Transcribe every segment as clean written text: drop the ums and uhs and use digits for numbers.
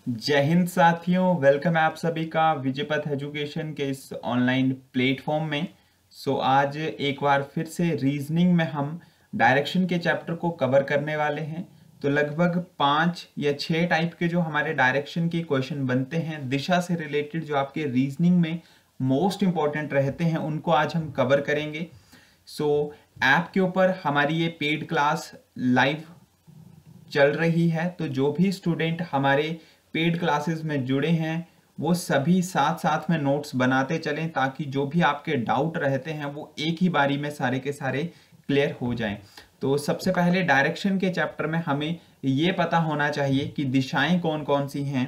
जय हिंद साथियों, वेलकम है आप सभी का विजयपथ एजुकेशन के इस ऑनलाइन प्लेटफॉर्म में। आज एक बार फिर से रीजनिंग में हम डायरेक्शन के चैप्टर को कवर करने वाले हैं। तो लगभग 5 या 6 टाइप के जो हमारे डायरेक्शन के क्वेश्चन बनते हैं दिशा से रिलेटेड, जो आपके रीजनिंग में मोस्ट इंपॉर्टेंट रहते हैं, उनको आज हम कवर करेंगे। ऐप के ऊपर हमारी ये पेड क्लास लाइव चल रही है, तो जो भी स्टूडेंट हमारे पेड क्लासेस में जुड़े हैं वो सभी साथ साथ में नोट्स बनाते चलें, ताकि जो भी आपके डाउट रहते हैं वो एक ही बारी में सारे के सारे क्लियर हो जाएं। तो सबसे पहले डायरेक्शन के चैप्टर में हमें ये पता होना चाहिए कि दिशाएं कौन कौन सी हैं।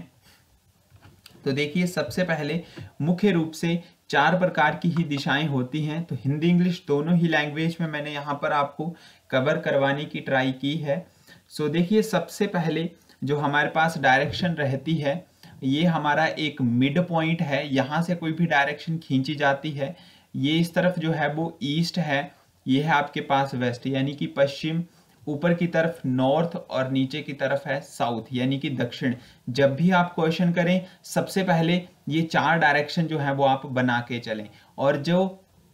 तो देखिए, सबसे पहले मुख्य रूप से 4 प्रकार की ही दिशाएं होती हैं। तो हिंदी इंग्लिश दोनों ही लैंग्वेज में मैंने यहाँ पर आपको कवर करवाने की ट्राई की है। देखिए, सबसे पहले जो हमारे पास डायरेक्शन रहती है, ये हमारा एक मिड पॉइंट है। यहाँ से कोई भी डायरेक्शन खींची जाती है, ये इस तरफ जो है वो ईस्ट है, ये है आपके पास वेस्ट यानी कि पश्चिम, ऊपर की तरफ नॉर्थ और नीचे की तरफ है साउथ यानी कि दक्षिण। जब भी आप क्वेश्चन करें, सबसे पहले ये 4 डायरेक्शन जो है वो आप बना के चलें, और जो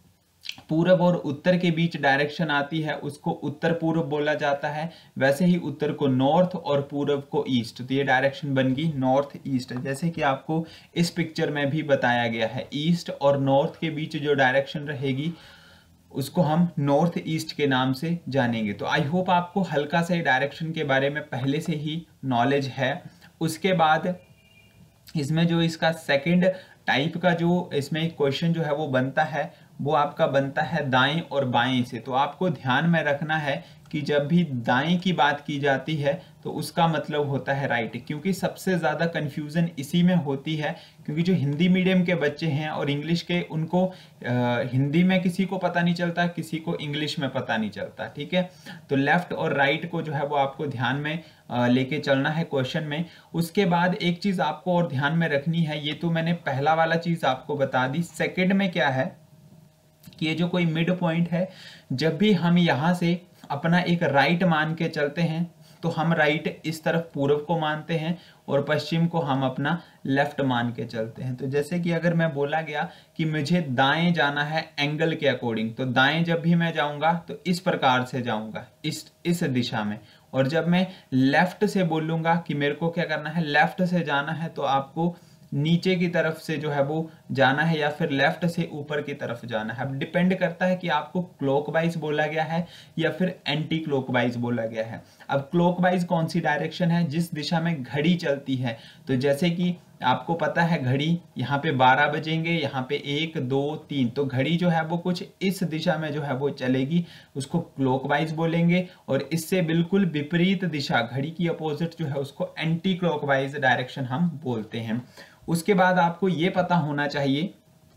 पूरब और उत्तर के बीच डायरेक्शन आती है उसको उत्तर पूर्व बोला जाता है। वैसे ही उत्तर को नॉर्थ और पूरब को ईस्ट, तो ये डायरेक्शन बन गई नॉर्थ ईस्ट। जैसे कि आपको इस पिक्चर में भी बताया गया है, ईस्ट और नॉर्थ के बीच जो डायरेक्शन रहेगी उसको हम नॉर्थ ईस्ट के नाम से जानेंगे। तो आई होप आपको हल्का से डायरेक्शन के बारे में पहले से ही नॉलेज है। उसके बाद इसमें जो इसका सेकंड टाइप का जो इसमें क्वेश्चन जो है वो बनता है, वो आपका बनता है दाएं और बाएं से। तो आपको ध्यान में रखना है कि जब भी दाएं की बात की जाती है तो उसका मतलब होता है राइट, क्योंकि सबसे ज़्यादा कंफ्यूजन इसी में होती है। क्योंकि जो हिंदी मीडियम के बच्चे हैं और इंग्लिश के, उनको हिंदी में किसी को पता नहीं चलता, किसी को इंग्लिश में पता नहीं चलता, ठीक है। तो लेफ्ट और राइट को जो है वो आपको ध्यान में लेके चलना है क्वेश्चन में। उसके बाद एक चीज़ आपको और ध्यान में रखनी है, ये तो मैंने पहला वाला चीज़ आपको बता दी। सेकेंड में क्या है कि ये जो कोई मिड पॉइंट है, जब भी हम यहाँ से अपना एक राइट मान के चलते हैं तो हम राइट इस तरफ पूर्व को मानते हैं और पश्चिम को हम अपना लेफ्ट मान के चलते हैं। तो जैसे कि अगर मैं बोला गया कि मुझे दाएं जाना है एंगल के अकॉर्डिंग, तो दाएं जब भी मैं जाऊंगा तो इस प्रकार से जाऊंगा, इस दिशा में। और जब मैं लेफ्ट से बोलूंगा कि मेरे को क्या करना है, लेफ्ट से जाना है, तो आपको नीचे की तरफ से जो है वो जाना है या फिर लेफ्ट से ऊपर की तरफ जाना है। अब डिपेंड करता है कि आपको क्लॉकवाइज बोला गया है या फिर एंटी क्लॉकवाइज बोला गया है। अब क्लॉकवाइज कौन सी डायरेक्शन है, जिस दिशा में घड़ी चलती है। तो जैसे कि आपको पता है घड़ी यहाँ पे 12 बजेंगे, यहाँ पे 1 2 3, तो घड़ी जो है वो कुछ इस दिशा में जो है वो चलेगी, उसको क्लॉकवाइज बोलेंगे। और इससे बिल्कुल विपरीत दिशा, घड़ी की अपोजिट जो है, उसको एंटी क्लॉकवाइज डायरेक्शन हम बोलते हैं। उसके बाद आपको ये पता होना चाहिए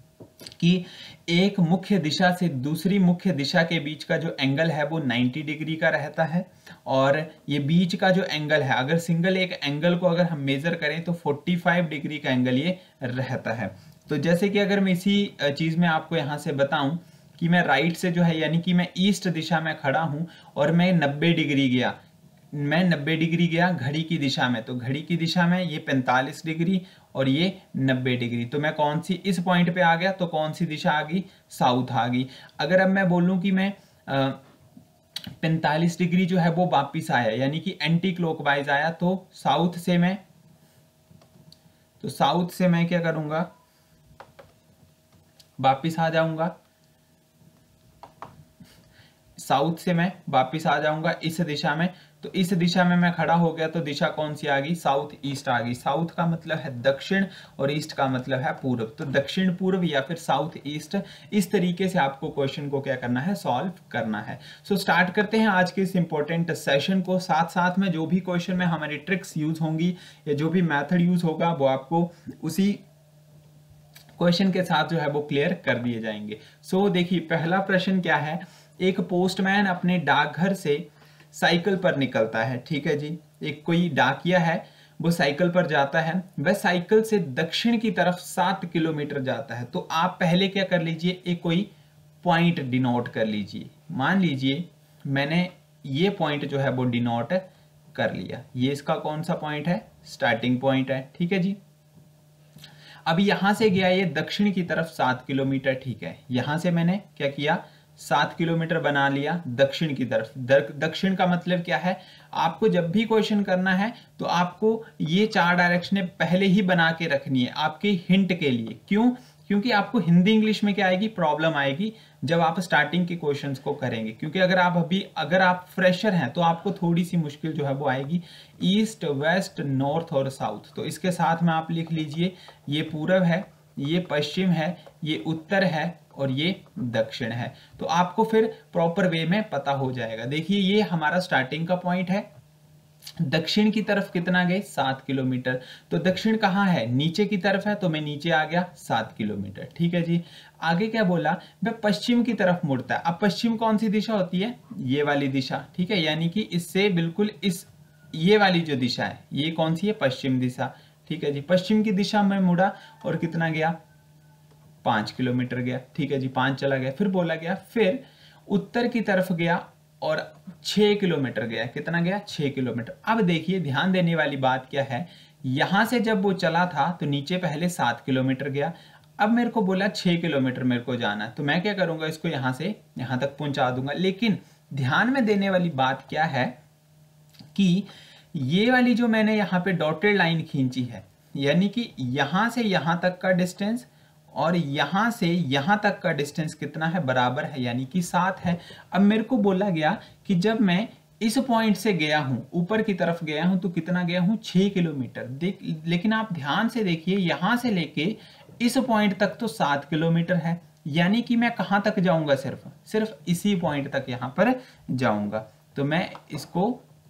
कि एक मुख्य दिशा से दूसरी मुख्य दिशा के बीच का जो एंगल है वो 90 डिग्री का रहता है। और ये बीच का जो एंगल है, अगर सिंगल एक एंगल को अगर हम मेजर करें तो 45 डिग्री का एंगल ये रहता है। तो जैसे कि अगर मैं इसी चीज में आपको यहाँ से बताऊं कि मैं राइट से जो है, यानी कि मैं ईस्ट दिशा में खड़ा हूं और मैं 90 डिग्री गया, मैं 90 डिग्री गया घड़ी की दिशा में, तो घड़ी की दिशा में ये 45 डिग्री और ये 90 डिग्री, तो मैं कौन सी इस पॉइंट पे आ गया, तो कौन सी दिशा आ गई, साउथ आ गई। अगर अब मैं बोलूं कि मैं 45 डिग्री जो है वो वापिस आया, यानी कि एंटी क्लॉकवाइज आया, तो साउथ से मैं क्या करूंगा, वापिस आ जाऊंगा, साउथ से मैं वापिस आ जाऊंगा इस दिशा में। तो इस दिशा में मैं खड़ा हो गया, तो दिशा कौन सी आ गई, साउथ ईस्ट आ गई। साउथ का मतलब है दक्षिण और ईस्ट का मतलब है पूर्व, तो दक्षिण पूर्व या फिर साउथ ईस्ट। इस तरीके से आपको क्वेश्चन को क्या करना है, सॉल्व करना है। स्टार्ट करते हैं आज के इस इंपॉर्टेंट सेशन को। साथ साथ में जो भी क्वेश्चन में हमारी ट्रिक्स यूज होंगी या जो भी मैथड यूज होगा वो आपको उसी क्वेश्चन के साथ जो है वो क्लियर कर दिए जाएंगे। देखिए, पहला प्रश्न क्या है, एक पोस्टमैन अपने डाकघर से साइकिल पर निकलता है, ठीक है जी। एक कोई डाकिया है, वो साइकिल पर जाता है, वह साइकिल से दक्षिण की तरफ 7 किलोमीटर जाता है। तो आप पहले क्या कर लीजिए, एक कोई पॉइंट डिनोट कर लीजिए। मान लीजिए मैंने ये पॉइंट जो है वो डिनोट कर लिया। ये इसका कौन सा पॉइंट है, स्टार्टिंग पॉइंट है, ठीक है जी। अब यहां से गया ये दक्षिण की तरफ 7 किलोमीटर, ठीक है। यहां से मैंने क्या किया, 7 किलोमीटर बना लिया दक्षिण की तरफ। दक्षिण का मतलब क्या है, आपको जब भी क्वेश्चन करना है तो आपको ये 4 डायरेक्शनें पहले ही बना के रखनी है आपके हिंट के लिए। क्यों, क्योंकि आपको हिंदी इंग्लिश में क्या आएगी, प्रॉब्लम आएगी जब आप स्टार्टिंग के क्वेश्चंस को करेंगे। क्योंकि अगर आप फ्रेशर हैं तो आपको थोड़ी सी मुश्किल जो है वो आएगी, ईस्ट वेस्ट नॉर्थ और साउथ। तो इसके साथ में आप लिख लीजिए, ये पूरब है, ये पश्चिम है, ये उत्तर है और ये दक्षिण है। तो आपको फिर प्रॉपर वे में पता हो जाएगा। देखिए ये हमारा स्टार्टिंग का पॉइंट है, दक्षिण की तरफ कितना गए, 7 किलोमीटर। तो दक्षिण कहाँ है, नीचे की तरफ है, तो मैं नीचे आ गया 7 किलोमीटर, ठीक है जी। आगे क्या बोला, मैं पश्चिम की तरफ मुड़ता है। अब पश्चिम कौन सी दिशा होती है, ये वाली दिशा, ठीक है। यानी कि इससे बिल्कुल ये वाली जो दिशा है, ये कौन सी है, पश्चिम दिशा, ठीक है जी। पश्चिम की दिशा में मुड़ा और कितना गया, 5 किलोमीटर गया, ठीक है जी। 5 चला गया, फिर बोला गया, फिर उत्तर की तरफ गया और 6 किलोमीटर गया। कितना गया, 6 किलोमीटर। अब देखिए ध्यान देने वाली बात क्या है, यहां से जब वो चला था तो नीचे पहले 7 किलोमीटर गया। अब मेरे को बोला 6 किलोमीटर मेरे को जाना है, तो मैं क्या करूंगा, इसको यहां से यहां तक पहुंचा दूंगा। लेकिन ध्यान में देने वाली बात क्या है कि ये वाली जो मैंने यहाँ पे डॉटेड लाइन खींची है, यानी कि यहां से यहां तक का डिस्टेंस और यहां से यहां तक का डिस्टेंस कितना है, बराबर है, यानी कि 7 है। अब मेरे को बोला गया कि जब मैं इस पॉइंट से गया हूं, ऊपर की तरफ गया हूं, तो कितना गया हूं, 6 किलोमीटर। लेकिन आप ध्यान से देखिए, यहां से लेके इस पॉइंट तक तो 7 किलोमीटर है, यानी कि मैं कहां तक जाऊंगा, सिर्फ इसी पॉइंट तक यहां पर जाऊंगा। तो मैं इसको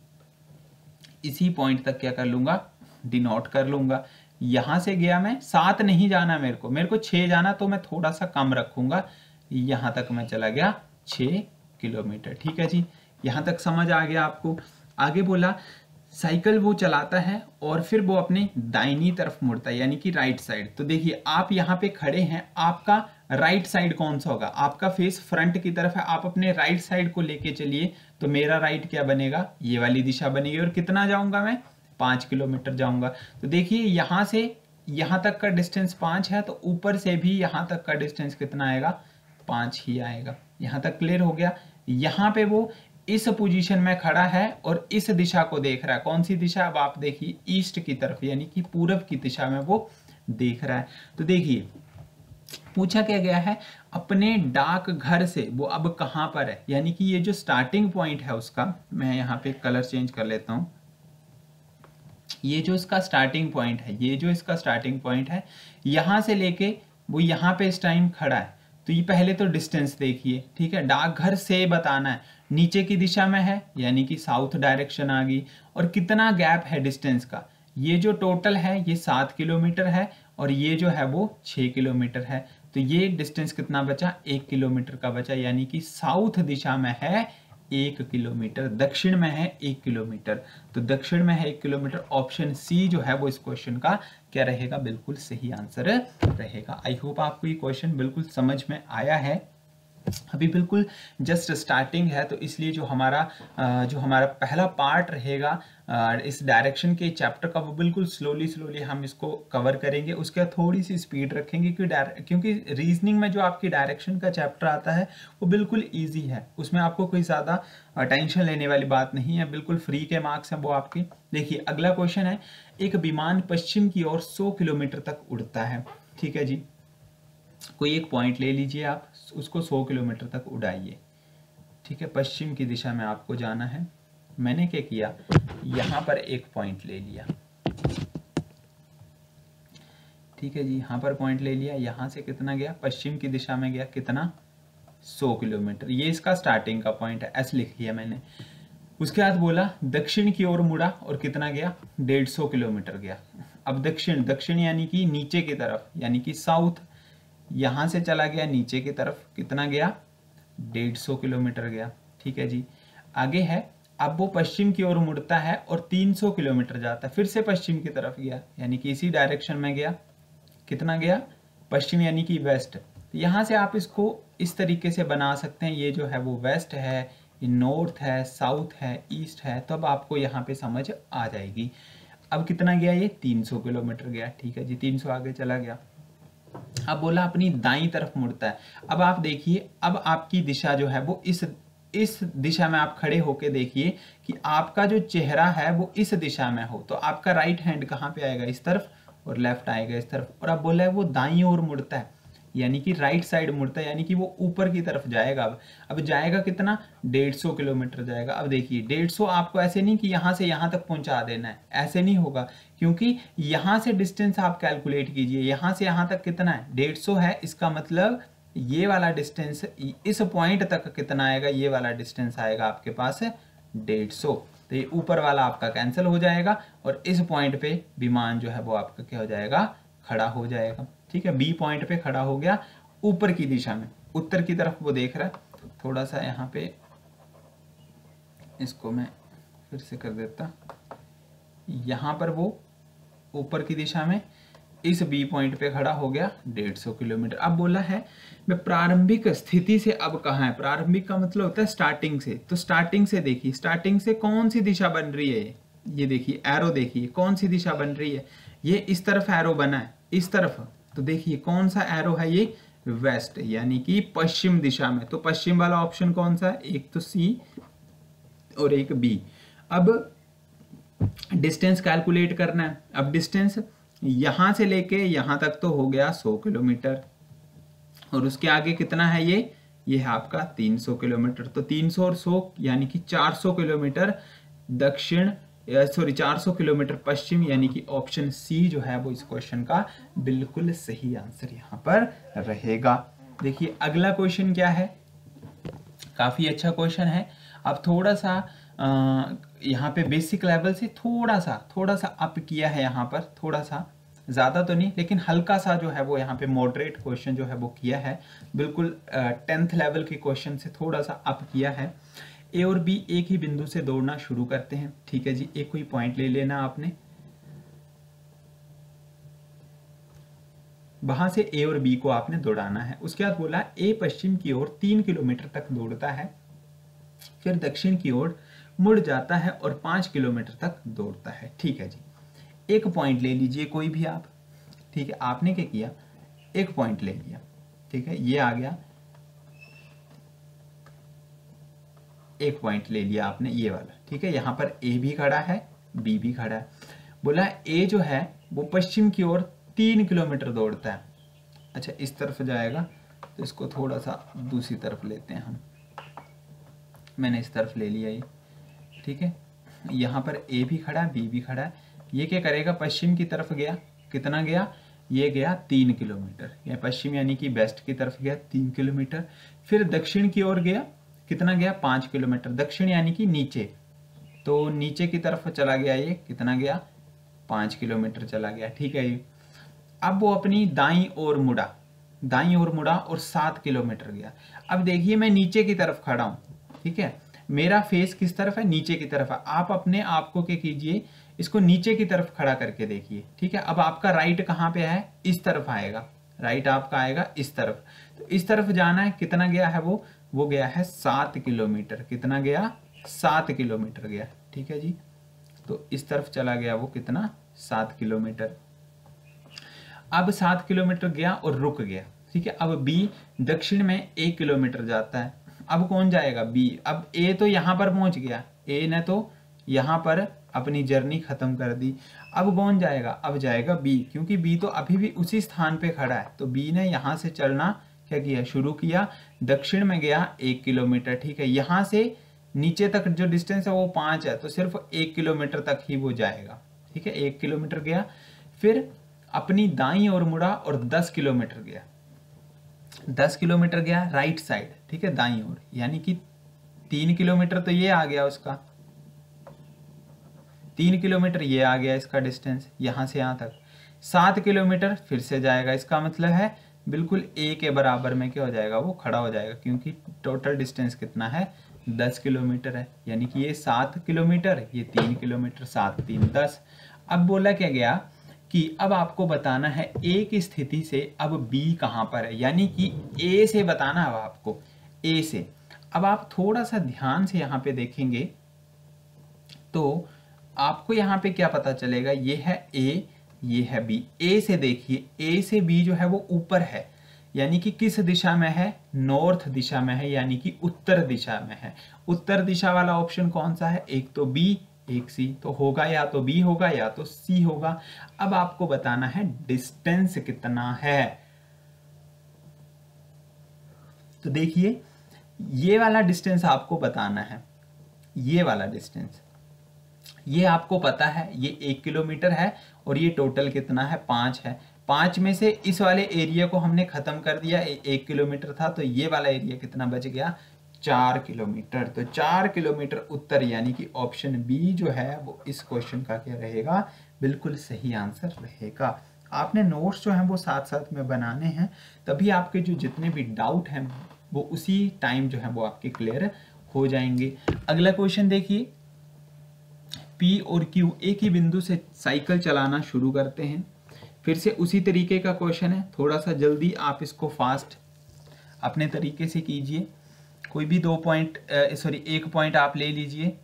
इसी पॉइंट तक क्या कर लूंगा, डिनोट कर लूंगा। यहां से गया मैं, 7 नहीं जाना मेरे को 6 जाना, तो मैं थोड़ा सा कम रखूंगा। यहां तक मैं चला गया 6 किलोमीटर, ठीक है जी। यहां तक समझ आ गया आपको। आगे बोला साइकिल वो चलाता है और फिर वो अपने दाहिनी तरफ मुड़ता है, यानी कि राइट साइड। तो देखिए आप यहाँ पे खड़े हैं, आपका राइट साइड कौन सा होगा, आपका फेस फ्रंट की तरफ है, आप अपने राइट साइड को लेके चलिए। तो मेरा राइट क्या बनेगा, ये वाली दिशा बनेगी। और कितना जाऊंगा मैं, 5 किलोमीटर जाऊंगा। तो देखिए यहां से यहां तक का डिस्टेंस 5 है, तो ऊपर से भी यहां तक का डिस्टेंस कितना आएगा, 5 ही आएगा। यहां तक क्लियर हो गया। यहां पे वो इस पोजीशन में खड़ा है और इस दिशा को देख रहा है। कौन सी दिशा, अब आप देखिए ईस्ट की तरफ, यानी कि पूरब की दिशा में वो देख रहा है। तो देखिए पूछा क्या गया है, अपने डाक घर से वो अब कहां पर है, यानी कि ये जो स्टार्टिंग पॉइंट है उसका, मैं यहाँ पे कलर चेंज कर लेता हूं। ये जो इसका स्टार्टिंग पॉइंट है, ये जो इसका स्टार्टिंग पॉइंट है, यहां से लेके वो यहाँ पे इस टाइम खड़ा है। तो ये पहले तो डिस्टेंस देखिए, ठीक है। डाकघर से बताना है, नीचे की दिशा में है, यानी कि साउथ डायरेक्शन आ गई। और कितना गैप है डिस्टेंस का, ये जो टोटल है ये 7 किलोमीटर है और ये जो है वो 6 किलोमीटर है। तो ये डिस्टेंस कितना बचा, 1 किलोमीटर का बचा, यानी कि साउथ दिशा में है 1 किलोमीटर, दक्षिण में है 1 किलोमीटर। तो दक्षिण में है 1 किलोमीटर। ऑप्शन सी जो है वो इस क्वेश्चन का क्या रहेगा, बिल्कुल सही आंसर रहेगा। आई होप आपको ये क्वेश्चन बिल्कुल समझ में आया है। अभी बिल्कुल जस्ट स्टार्टिंग है, तो इसलिए जो हमारा पहला पार्ट रहेगा इस डायरेक्शन के चैप्टर का, वो बिल्कुल स्लोली हम इसको कवर करेंगे। उसके बाद थोड़ी सी स्पीड रखेंगे क्योंकि रीजनिंग में जो आपकी डायरेक्शन का चैप्टर आता है वो बिल्कुल ईजी है, उसमें आपको कोई ज़्यादा टेंशन लेने वाली बात नहीं है, बिल्कुल फ्री के मार्क्स हैं वो आपके। देखिए अगला क्वेश्चन है, एक विमान पश्चिम की ओर 100 किलोमीटर तक उड़ता है, ठीक है जी। कोई एक पॉइंट ले लीजिए आप, उसको 100 किलोमीटर तक उड़ाइए, ठीक है। पश्चिम की दिशा में आपको जाना है। मैंने क्या किया, यहां पर एक पॉइंट ले लिया, ठीक है जी। यहां पर पॉइंट ले लिया, यहां से कितना गया, पश्चिम की दिशा में गया, कितना, 100 किलोमीटर। ये इसका स्टार्टिंग का पॉइंट है, ऐसे लिख लिया मैंने। उसके बाद बोला दक्षिण की ओर मुड़ा और कितना गया, 150 किलोमीटर गया। अब दक्षिण यानी कि नीचे की तरफ, यानी कि साउथ, यहां से चला गया नीचे की तरफ, कितना गया, 150 किलोमीटर गया, ठीक है जी। आगे है, अब वो पश्चिम की ओर मुड़ता है और 300 किलोमीटर जाता है, फिर से पश्चिम की तरफ गया, यानी कि इसी डायरेक्शन में गया, कितना गया, पश्चिम यानी कि वेस्ट। यहां से आप इसको इस तरीके से बना सकते हैं, ये जो है वो वेस्ट है, ये नॉर्थ है, साउथ है, ईस्ट है, तब आपको यहाँ पे समझ आ जाएगी। अब कितना गया ये 300 किलोमीटर गया, ठीक है जी, 300 आगे चला गया। अब बोला अपनी दाईं तरफ मुड़ता है। अब आप देखिए, अब आपकी दिशा जो है वो इस दिशा में आप खड़े होके देखिए कि आपका जो चेहरा है वो इस दिशा में हो, तो आपका राइट हैंड कहाँ पे आएगा, इस तरफ, और लेफ्ट आएगा इस तरफ। और अब बोला है वो दाईं ओर मुड़ता है, यानी कि राइट साइड मुड़ता है, यानी कि वो ऊपर की तरफ जाएगा। अब जाएगा कितना, 150 किलोमीटर जाएगा। अब देखिए 150 आपको ऐसे नहीं कि यहाँ से यहाँ तक पहुँचा देना है, ऐसे नहीं होगा, क्योंकि यहाँ से डिस्टेंस आप कैलकुलेट कीजिए, यहाँ से यहाँ तक कितना है, 150 है, इसका मतलब ये वाला डिस्टेंस इस पॉइंट तक कितना आएगा, ये वाला डिस्टेंस आएगा आपके पास 150। तो ये ऊपर वाला आपका कैंसिल हो जाएगा और इस पॉइंट पे विमान जो है वो आपका क्या हो जाएगा, खड़ा हो जाएगा। ठीक है, बी पॉइंट पे खड़ा हो गया ऊपर की दिशा में, उत्तर की तरफ वो देख रहा है। थोड़ा सा यहाँ पे इसको मैं फिर से कर देता, यहाँ पर वो ऊपर की दिशा में इस बी पॉइंट पे खड़ा हो गया 150 किलोमीटर। अब बोला है मैं प्रारंभिक स्थिति से अब कहाँ है, प्रारंभिक का मतलब होता है स्टार्टिंग से। तो स्टार्टिंग से देखिए, स्टार्टिंग से कौन सी दिशा बन रही है, ये देखिए एरो, देखिए कौन सी दिशा बन रही है, ये इस तरफ एरो बना है, इस तरफ। तो देखिए कौन सा एरो है, ये वेस्ट, यानी कि पश्चिम दिशा में। तो पश्चिम वाला ऑप्शन कौन सा है, एक तो सी और एक बी। अब डिस्टेंस कैलकुलेट करना है। अब डिस्टेंस यहां से लेके यहां तक तो हो गया 100 किलोमीटर, और उसके आगे कितना है, ये है आपका 300 किलोमीटर। तो 300 और 100 यानी कि 400 किलोमीटर दक्षिण, सॉरी 400 किलोमीटर पश्चिम, यानी कि ऑप्शन सी जो है वो इस क्वेश्चन का बिल्कुल सही आंसर यहाँ पर रहेगा। देखिए अगला क्वेश्चन क्या है, काफी अच्छा क्वेश्चन है। अब थोड़ा सा यहाँ पे बेसिक लेवल से थोड़ा सा अप किया है, यहाँ पर थोड़ा सा, ज़्यादा तो नहीं लेकिन हल्का सा जो है वो यहाँ पे मॉडरेट क्वेश्चन जो है वो किया है, बिल्कुल 10th लेवल के क्वेश्चन से थोड़ा सा अप किया है। ए और बी एक ही बिंदु से दौड़ना शुरू करते हैं, ठीक है जी, एक कोई पॉइंट ले लेना आपने, वहां से ए और बी को आपने दौड़ाना है। उसके बाद बोला ए पश्चिम की ओर 3 किलोमीटर तक दौड़ता है, फिर दक्षिण की ओर मुड़ जाता है और 5 किलोमीटर तक दौड़ता है। ठीक है जी, एक पॉइंट ले लीजिए कोई भी आप, ठीक है, आपने क्या किया, एक पॉइंट ले लिया, ठीक है, ये आ गया, एक पॉइंट ले लिया आपने ये वाला, ठीक है। यहाँ पर ए भी खड़ा है, बी भी खड़ा है। बोला ए जो है वो पश्चिम की ओर 3 किलोमीटर दौड़ता है। अच्छा इस तरफ जाएगा, तो इसको थोड़ा सा दूसरी तरफ लेते हैं हम, मैंने इस तरफ ले लिया ये, ठीक है। यहाँ पर ए भी खड़ा है, बी भी खड़ा है। ये क्या करेगा, पश्चिम की तरफ गया, कितना गया, ये गया 3 किलोमीटर, ये पश्चिम यानी कि वेस्ट की तरफ गया 3 किलोमीटर। फिर दक्षिण की ओर गया, कितना गया, 5 किलोमीटर, दक्षिण यानी कि नीचे, तो नीचे की तरफ चला गया, ये कितना गया, 5 किलोमीटर चला गया, ठीक है। अब वो अपनी दाईं ओर मुड़ा और 7 किलोमीटर गया। अब देखिए मैं नीचे की तरफ खड़ा हूं, ठीक है, मेरा फेस किस तरफ है, नीचे की तरफ है। आप अपने आप को क्या कीजिए, इसको नीचे की तरफ खड़ा करके देखिए, ठीक है। अब आपका राइट कहाँ पे है, इस तरफ आएगा, राइट आपका आएगा इस तरफ, तो इस तरफ जाना है, कितना गया है वो गया है 7 किलोमीटर, कितना गया, 7 किलोमीटर गया, ठीक है जी। तो इस तरफ चला गया वो कितना, 7 किलोमीटर। अब 7 किलोमीटर गया और रुक गया, ठीक है। अब बी दक्षिण में 1 किलोमीटर जाता है, अब कौन जाएगा, बी। अब ए तो यहाँ पर पहुंच गया, ए ने तो यहाँ पर अपनी जर्नी खत्म कर दी, अब कौन जाएगा, अब जाएगा बी, क्योंकि बी तो अभी भी उसी स्थान पे खड़ा है। तो बी ने यहाँ से चलना क्या किया, शुरू किया, दक्षिण में गया 1 किलोमीटर, ठीक है। यहाँ से नीचे तक जो डिस्टेंस है वो 5 है, तो सिर्फ 1 किलोमीटर तक ही वो जाएगा, ठीक है, 1 किलोमीटर गया। फिर अपनी दाईं ओर मुड़ा और 10 किलोमीटर गया, 10 किलोमीटर गया राइट साइड, ठीक है, दाईं ओर, यानी कि 3 किलोमीटर तो ये आ गया उसका, 3 किलोमीटर ये आ गया इसका डिस्टेंस यहां से यहां तक। 7 किलोमीटर फिर से जाएगा, इसका मतलब है बिल्कुल ए के बराबर में क्या हो जाएगा, वो खड़ा हो जाएगा, क्योंकि टोटल डिस्टेंस कितना है, 10 किलोमीटर है, यानी कि ये 7 किलोमीटर, ये 3 किलोमीटर, 7 3 10। अब बोला क्या गया कि अब आपको बताना है ए की स्थिति से अब बी कहां पर है, यानी कि ए से बताना है आपको, ए से। अब आप थोड़ा सा ध्यान से यहाँ पे देखेंगे तो आपको यहाँ पे क्या पता चलेगा, ये है ए, ये है बी। ए से देखिए, ए से बी जो है वो ऊपर है, यानी कि किस दिशा में है, नॉर्थ दिशा में है, यानी कि उत्तर दिशा में है। उत्तर दिशा वाला ऑप्शन कौन सा है, एक तो बी एक सी, तो होगा या तो बी होगा या तो सी होगा। अब आपको बताना है डिस्टेंस कितना है। तो देखिए ये वाला डिस्टेंस आपको बताना है, ये वाला डिस्टेंस ये आपको पता है, ये 1 किलोमीटर है और ये टोटल कितना है, 5 है। 5 में से इस वाले एरिया को हमने खत्म कर दिया, 1 किलोमीटर था, तो ये वाला एरिया कितना बच गया, 4 किलोमीटर। तो 4 किलोमीटर उत्तर, यानी कि ऑप्शन बी जो है वो इस क्वेश्चन का क्या रहेगा, बिल्कुल सही आंसर रहेगा। आपने नोट्स जो हैं वो साथ साथ में बनाने हैं, तभी आपके जो जितने भी डाउट हैं वो उसी टाइम जो है वो आपके क्लियर हो जाएंगे। अगला क्वेश्चन देखिए, P और Q एक ही बिंदु से साइकिल चलाना शुरू करते हैं। फिर से उसी तरीके का क्वेश्चन है, थोड़ा सा जल्दी आप इसको फास्ट अपने तरीके से कीजिए। कोई भी 2 पॉइंट सॉरी 1 पॉइंट आप ले लीजिए।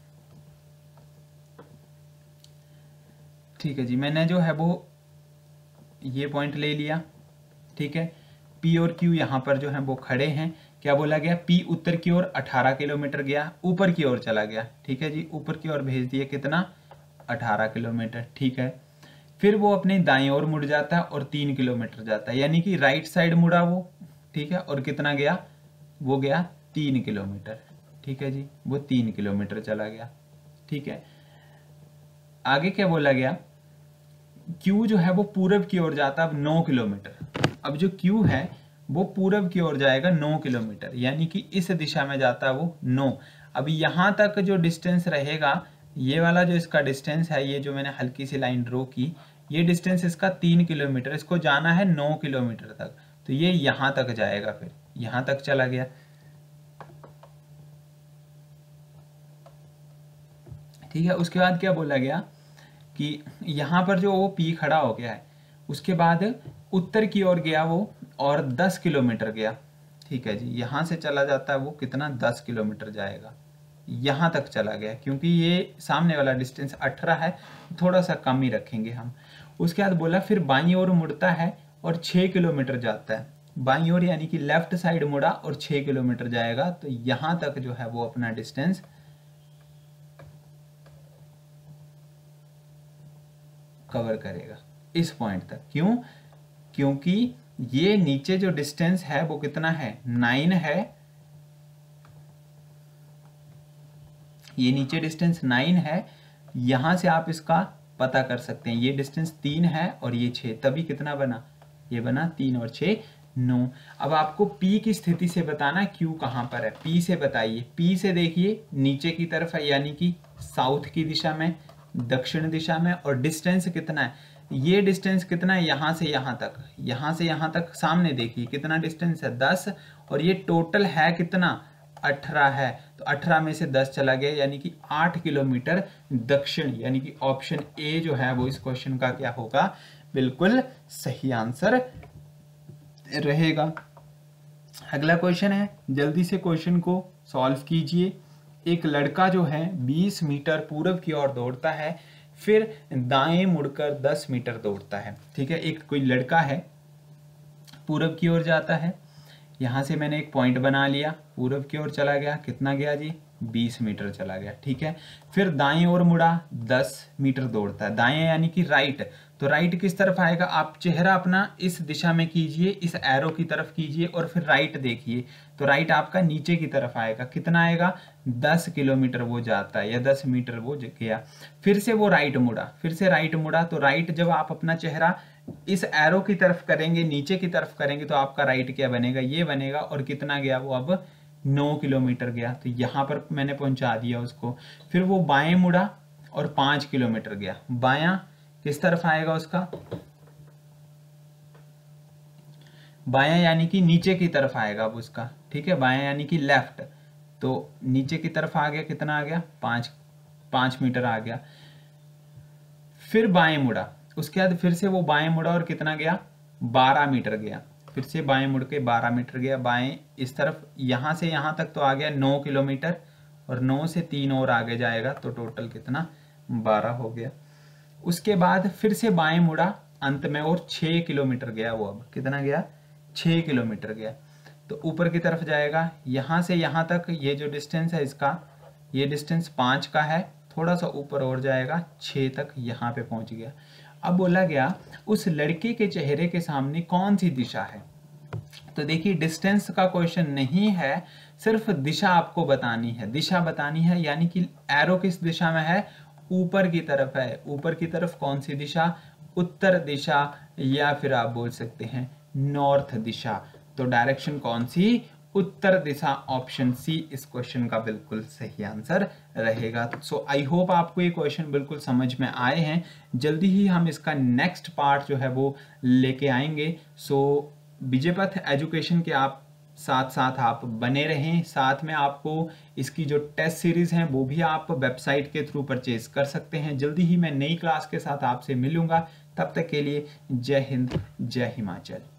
ठीक है जी, मैंने जो है वो ये पॉइंट ले लिया। ठीक है, P और Q यहाँ पर जो है वो खड़े हैं। क्या बोला गया, P उत्तर की ओर 18 किलोमीटर गया, ऊपर की ओर चला गया। ठीक है जी, ऊपर की ओर भेज दिया, कितना, 18 किलोमीटर। ठीक है, फिर वो अपने दाएं ओर मुड़ जाता है और 3 किलोमीटर जाता है, यानी कि राइट साइड मुड़ा वो। ठीक है, और कितना गया, वो गया 3 किलोमीटर। ठीक है जी, वो 3 किलोमीटर चला गया। ठीक है, आगे क्या बोला गया, Q जो है वो पूरब की ओर जाता है, अब 9 किलोमीटर। अब जो Q है वो पूरब की ओर जाएगा 9 किलोमीटर, यानी कि इस दिशा में जाता है वो 9। अब यहाँ तक जो डिस्टेंस रहेगा, ये वाला जो इसका डिस्टेंस है, ये जो मैंने हल्की सी लाइन ड्रॉ की, ये डिस्टेंस इसका 3 किलोमीटर, इसको जाना है 9 किलोमीटर तक, तो ये यहाँ तक जाएगा, फिर यहाँ तक चला गया। ठीक है, उसके बाद क्या बोला गया कि यहाँ पर जो वो P खड़ा हो गया है, उसके बाद उत्तर की ओर गया वो और 10 किलोमीटर गया। ठीक है जी, यहाँ से चला जाता है वो, कितना, 10 किलोमीटर जाएगा, यहाँ तक चला गया। क्योंकि ये सामने वाला डिस्टेंस 18 है, थोड़ा सा कम ही रखेंगे हम। उसके बाद बोला फिर बाईं ओर मुड़ता है और 6 किलोमीटर जाता है। बाईं ओर यानी कि लेफ्ट साइड मुड़ा और 6 किलोमीटर जाएगा, तो यहाँ तक जो है वो अपना डिस्टेंस कवर करेगा, इस पॉइंट तक। क्यों, क्योंकि ये नीचे जो डिस्टेंस है वो कितना है, 9 है। ये नीचे डिस्टेंस 9 है, यहां से आप इसका पता कर सकते हैं। ये डिस्टेंस 3 है और ये 6, तभी कितना बना, ये बना 3 और 6 9। अब आपको P की स्थिति से बताना है Q कहां पर है। P से बताइए, P से देखिए नीचे की तरफ है, यानी कि साउथ की दिशा में, दक्षिण दिशा में, और डिस्टेंस कितना है, ये डिस्टेंस कितना है, यहाँ से यहाँ तक, यहाँ से यहाँ तक सामने देखिए कितना डिस्टेंस है, 10, और ये टोटल है कितना, 18 है। तो 18 में से 10 चला गया, यानी कि 8 किलोमीटर दक्षिण, यानी कि ऑप्शन ए जो है वो इस क्वेश्चन का क्या होगा, बिल्कुल सही आंसर रहेगा। अगला क्वेश्चन है, जल्दी से क्वेश्चन को सॉल्व कीजिए। एक लड़का जो है 20 मीटर पूरब की ओर दौड़ता है, फिर दाएं मुड़कर 10 मीटर दौड़ता है। ठीक है, एक कोई लड़का है पूरब की ओर जाता है, यहाँ से मैंने एक पॉइंट बना लिया, पूरब की ओर चला गया, कितना गया जी, 20 मीटर चला गया। ठीक है, फिर दाएं ओर मुड़ा, 10 मीटर दौड़ता है। दाएं यानी कि राइट, तो राइट किस तरफ आएगा, आप चेहरा अपना इस दिशा में कीजिए, इस एरो की तरफ कीजिए और फिर राइट देखिए, तो राइट आपका नीचे की तरफ आएगा, कितना आएगा, 10 किलोमीटर वो जाता है, या 10 मीटर वो गया। फिर से वो राइट मुड़ा, फिर से राइट मुड़ा, तो राइट जब आप अपना चेहरा इस एरो की तरफ करेंगे, नीचे की तरफ करेंगे, तो आपका राइट क्या बनेगा, ये बनेगा, और कितना गया वो, अब 9 किलोमीटर गया, तो यहाँ पर मैंने पहुंचा दिया उसको। फिर वो बाएं मुड़ा और 5 किलोमीटर गया। बायां किस तरफ आएगा उसका, बायां यानी कि नीचे की तरफ आएगा अब उसका। ठीक है, बायां यानी कि लेफ्ट, तो नीचे की तरफ आ गया, कितना आ गया, 5 मीटर आ गया। फिर बाएं मुड़ा, उसके बाद फिर से वो बाएं मुड़ा और कितना गया, 12 मीटर गया। फिर से बाएं मुड़ के 12 मीटर गया बाएं इस तरफ, यहाँ से यहाँ तक तो आ गया 9 किलोमीटर, और 9 से 3 और आगे जाएगा तो टोटल कितना 12 हो गया। उसके बाद फिर से बाएं मुड़ा अंत में और 6 किलोमीटर गया, वो अब कितना गया 6 किलोमीटर गया। तो ऊपर की तरफ जाएगा, यहाँ से यहाँ तक ये जो डिस्टेंस है इसका, ये डिस्टेंस 5 का है, थोड़ा सा ऊपर और जाएगा 6 तक, यहाँ पे पहुंच गया। अब बोला गया उस लड़के के चेहरे के सामने कौन सी दिशा है। तो देखिए डिस्टेंस का क्वेश्चन नहीं है, सिर्फ दिशा आपको बतानी है, दिशा बतानी है, यानी कि एरो किस दिशा में है, ऊपर की तरफ है। ऊपर की तरफ कौन सी दिशा, उत्तर दिशा, या फिर आप बोल सकते हैं नॉर्थ दिशा। तो डायरेक्शन कौन सी, उत्तर दिशा, ऑप्शन सी इस क्वेश्चन का बिल्कुल सही आंसर रहेगा। सो आई होप आपको ये क्वेश्चन बिल्कुल समझ में आए हैं। जल्दी ही हम इसका नेक्स्ट पार्ट जो है वो लेके आएंगे। सो विजयपथ एजुकेशन के आप साथ साथ आप बने रहें, साथ में आपको इसकी जो टेस्ट सीरीज हैं वो भी आप वेबसाइट के थ्रू परचेज कर सकते हैं। जल्दी ही मैं नई क्लास के साथ आपसे मिलूंगा, तब तक के लिए जय हिंद, जय हिमाचल।